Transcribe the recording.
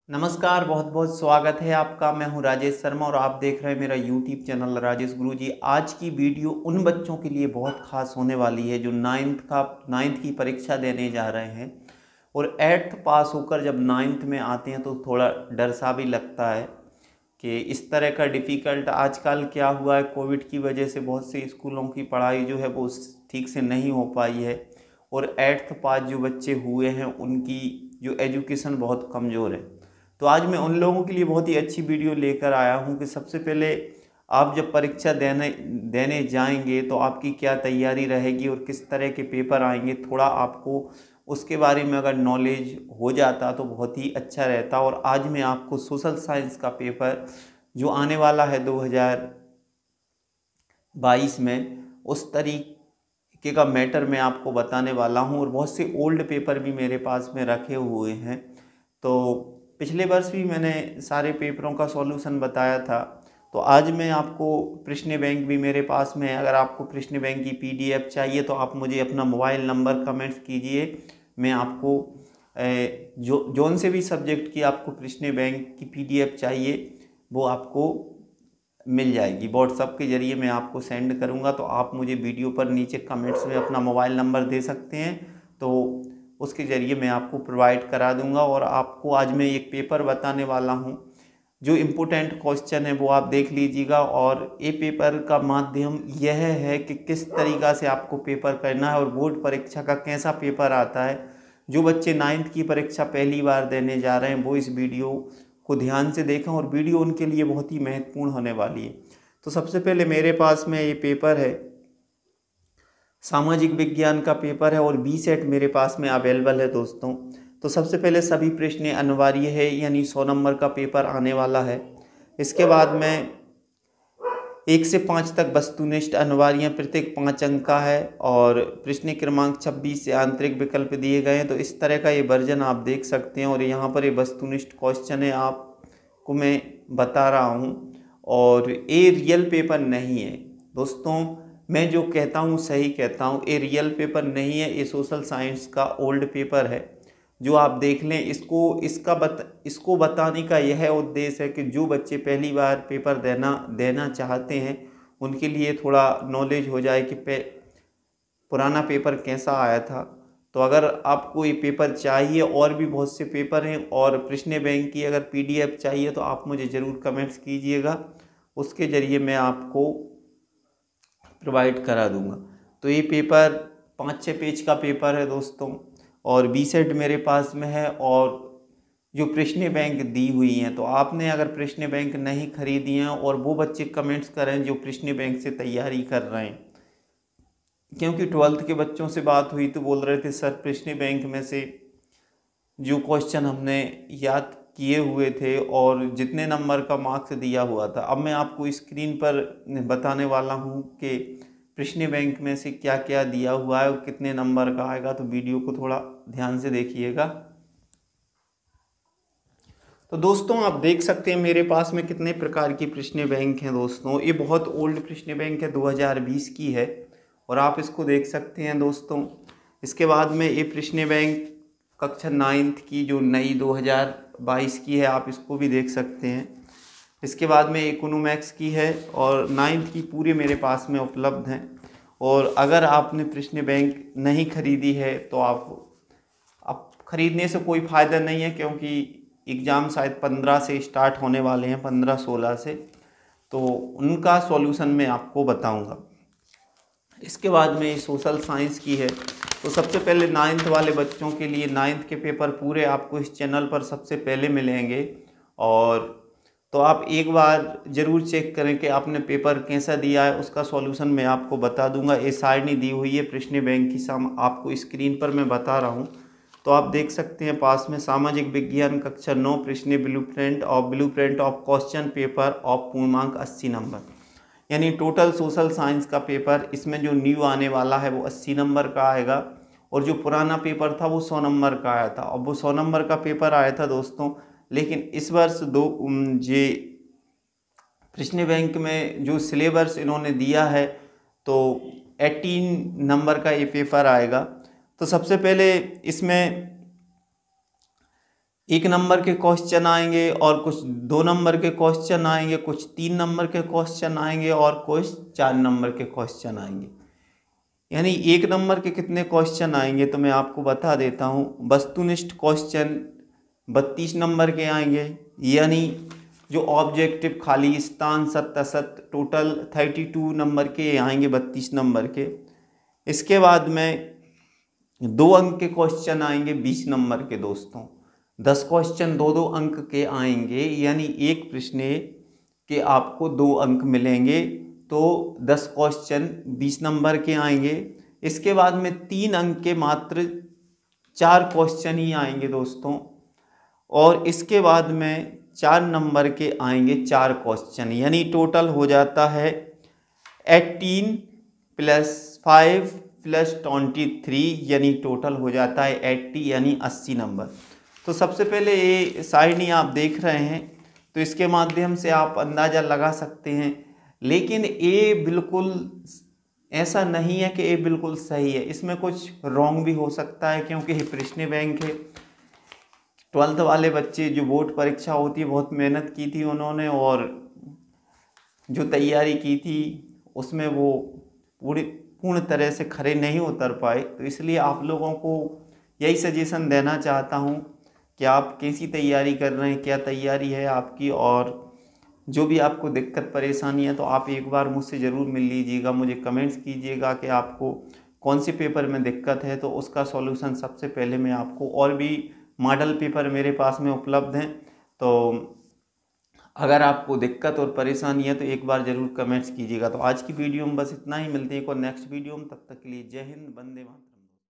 नमस्कार, बहुत बहुत स्वागत है आपका। मैं हूं राजेश शर्मा और आप देख रहे हैं मेरा यूट्यूब चैनल राजेश गुरुजी। आज की वीडियो उन बच्चों के लिए बहुत खास होने वाली है जो नाइन्थ की परीक्षा देने जा रहे हैं और एट्थ पास होकर जब नाइन्थ में आते हैं तो थोड़ा डर सा भी लगता है कि इस तरह का डिफ़िकल्ट आजकल क्या हुआ है, कोविड की वजह से बहुत से स्कूलों की पढ़ाई जो है वो ठीक से नहीं हो पाई है और एट्थ पास जो बच्चे हुए हैं उनकी जो एजुकेशन बहुत कमज़ोर है। तो आज मैं उन लोगों के लिए बहुत ही अच्छी वीडियो लेकर आया हूं कि सबसे पहले आप जब परीक्षा देने देने जाएंगे तो आपकी क्या तैयारी रहेगी और किस तरह के पेपर आएंगे, थोड़ा आपको उसके बारे में अगर नॉलेज हो जाता तो बहुत ही अच्छा रहता। और आज मैं आपको सोशल साइंस का पेपर जो आने वाला है 2022 में, उस तरीके का मैटर मैं आपको बताने वाला हूं। और बहुत से ओल्ड पेपर भी मेरे पास में रखे हुए हैं। तो पिछले वर्ष भी मैंने सारे पेपरों का सॉल्यूशन बताया था। तो आज मैं आपको प्रश्न बैंक भी मेरे पास में है। अगर आपको प्रश्न बैंक की पीडीएफ चाहिए तो आप मुझे अपना मोबाइल नंबर कमेंट्स कीजिए। मैं आपको जो जौन से भी सब्जेक्ट की आपको प्रश्न बैंक की पीडीएफ चाहिए वो आपको मिल जाएगी। व्हाट्सएप के ज़रिए मैं आपको सेंड करूँगा। तो आप मुझे वीडियो पर नीचे कमेंट्स में अपना मोबाइल नंबर दे सकते हैं, तो उसके ज़रिए मैं आपको प्रोवाइड करा दूंगा। और आपको आज मैं एक पेपर बताने वाला हूं, जो इम्पोर्टेंट क्वेश्चन है वो आप देख लीजिएगा। और ये पेपर का माध्यम यह है कि किस तरीक़ा से आपको पेपर करना है और बोर्ड परीक्षा का कैसा पेपर आता है। जो बच्चे नाइन्थ की परीक्षा पहली बार देने जा रहे हैं वो इस वीडियो को ध्यान से देखें और वीडियो उनके लिए बहुत ही महत्वपूर्ण होने वाली है। तो सबसे पहले मेरे पास में ये पेपर है, सामाजिक विज्ञान का पेपर है और बी सेट मेरे पास में अवेलेबल है दोस्तों। तो सबसे पहले सभी प्रश्न अनिवार्य है, यानी 100 नंबर का पेपर आने वाला है। इसके बाद में 1 से 5 तक वस्तुनिष्ठ अनिवार्य, प्रत्येक 5 अंक का है और प्रश्न क्रमांक 26 से आंतरिक विकल्प दिए गए हैं। तो इस तरह का ये वर्जन आप देख सकते हैं और यहाँ पर ये वस्तुनिष्ठ क्वेश्चन है आपको मैं बता रहा हूँ। और ये रियल पेपर नहीं है दोस्तों, मैं जो कहता हूँ सही कहता हूँ। ये रियल पेपर नहीं है, ये सोशल साइंस का ओल्ड पेपर है जो आप देख लें। इसको बताने का यह उद्देश्य है कि जो बच्चे पहली बार पेपर देना चाहते हैं उनके लिए थोड़ा नॉलेज हो जाए कि पुराना पेपर कैसा आया था। तो अगर आपको ये पेपर चाहिए, और भी बहुत से पेपर हैं, और प्रश्न बैंक की अगर पीडीएफ चाहिए तो आप मुझे ज़रूर कमेंट्स कीजिएगा, उसके ज़रिए मैं आपको प्रोवाइड करा दूंगा। तो ये पेपर 5-6 पेज का पेपर है दोस्तों और बी सेट मेरे पास में है। और जो प्रश्न बैंक दी हुई हैं, तो आपने अगर प्रश्न बैंक नहीं खरीदी हैं, और वो बच्चे कमेंट्स करें जो प्रश्न बैंक से तैयारी कर रहे हैं, क्योंकि 12th के बच्चों से बात हुई तो बोल रहे थे सर प्रश्न बैंक में से जो क्वेश्चन हमने याद किए हुए थे और जितने नंबर का मार्क्स दिया हुआ था। अब मैं आपको स्क्रीन पर बताने वाला हूं कि प्रश्न बैंक में से क्या क्या दिया हुआ है और कितने नंबर का आएगा। तो वीडियो को थोड़ा ध्यान से देखिएगा। तो दोस्तों आप देख सकते हैं मेरे पास में कितने प्रकार की प्रश्न बैंक हैं दोस्तों। ये बहुत ओल्ड प्रश्न बैंक है, 2020 की है और आप इसको देख सकते हैं दोस्तों। इसके बाद में ये प्रश्न बैंक कक्षा 9th की जो नई 2022 की है, आप इसको भी देख सकते हैं। इसके बाद में इकोनॉमिक्स की है और 9th की पूरे मेरे पास में उपलब्ध हैं। और अगर आपने प्रश्न बैंक नहीं खरीदी है तो आप खरीदने से कोई फ़ायदा नहीं है, क्योंकि एग्ज़ाम शायद 15 से स्टार्ट होने वाले हैं, 15-16 से। तो उनका सॉल्यूशन मैं आपको बताऊंगा। इसके बाद में सोशल साइंस की है। तो सबसे पहले 9th वाले बच्चों के लिए 9th के पेपर पूरे आपको इस चैनल पर सबसे पहले मिलेंगे। और तो आप एक बार ज़रूर चेक करें कि आपने पेपर कैसा दिया है, उसका सॉल्यूशन मैं आपको बता दूंगा। ये सारणी दी हुई है प्रश्न बैंक की, आपको स्क्रीन पर मैं बता रहा हूँ। तो आप देख सकते हैं पास में सामाजिक विज्ञान कक्षा 9 प्रश्न blueprint of question paper of पूर्णांक 80 नंबर, यानी टोटल सोशल साइंस का पेपर इसमें जो न्यू आने वाला है वो 80 नंबर का आएगा। और जो पुराना पेपर था वो 100 नंबर का आया था। अब वो 100 नंबर का पेपर आया था दोस्तों, लेकिन इस वर्ष जे प्रश्न बैंक में जो सिलेबस इन्होंने दिया है तो 18 नंबर का ये पेपर आएगा। तो सबसे पहले इसमें 1 नंबर के क्वेश्चन आएंगे और कुछ 2 नंबर के क्वेश्चन आएंगे, कुछ 3 नंबर के क्वेश्चन आएंगे और कुछ 4 नंबर के क्वेश्चन आएंगे। यानी 1 नंबर के कितने क्वेश्चन आएंगे तो मैं आपको बता देता हूँ। वस्तुनिष्ठ क्वेश्चन 32 नंबर के आएंगे, यानी जो ऑब्जेक्टिव खाली स्थान सत्य असत्य टोटल 32 नंबर के आएंगे, 32 नंबर के। इसके बाद में 2 अंक के क्वेश्चन आएंगे 20 नंबर के दोस्तों। 10 क्वेश्चन 2-2 अंक के आएंगे, यानी एक प्रश्न के आपको 2 अंक मिलेंगे, तो 10 क्वेश्चन 20 नंबर के आएंगे। इसके बाद में 3 अंक के मात्र 4 क्वेश्चन ही आएंगे दोस्तों, और इसके बाद में 4 नंबर के आएंगे 4 क्वेश्चन, यानी टोटल हो जाता है 18 + 5 + 23, यानी टोटल हो जाता है 80, यानी 80 नंबर। तो सबसे पहले ये सारणी आप देख रहे हैं तो इसके माध्यम से आप अंदाज़ा लगा सकते हैं, लेकिन ये बिल्कुल ऐसा नहीं है कि ये बिल्कुल सही है, इसमें कुछ रॉन्ग भी हो सकता है, क्योंकि ये प्रश्न बैंक है। 12th वाले बच्चे जो बोर्ड परीक्षा होती है बहुत मेहनत की थी उन्होंने, और जो तैयारी की थी उसमें वो पूर्ण तरह से खरे नहीं उतर पाए। तो इसलिए आप लोगों को यही सजेशन देना चाहता हूँ कि आप कैसी तैयारी कर रहे हैं, क्या तैयारी है आपकी, और जो भी आपको दिक्कत परेशानी है तो आप एक बार मुझसे ज़रूर मिल लीजिएगा, मुझे कमेंट्स कीजिएगा कि आपको कौन से पेपर में दिक्कत है, तो उसका सॉल्यूशन सबसे पहले मैं आपको, और भी मॉडल पेपर मेरे पास में उपलब्ध हैं, तो अगर आपको दिक्कत और परेशानी है तो एक बार ज़रूर कमेंट्स कीजिएगा। तो आज की वीडियो में बस इतना ही, मिलते हैं एक और नेक्स्ट वीडियो में, तब तक के लिए जय हिंद, वंदे मातरम।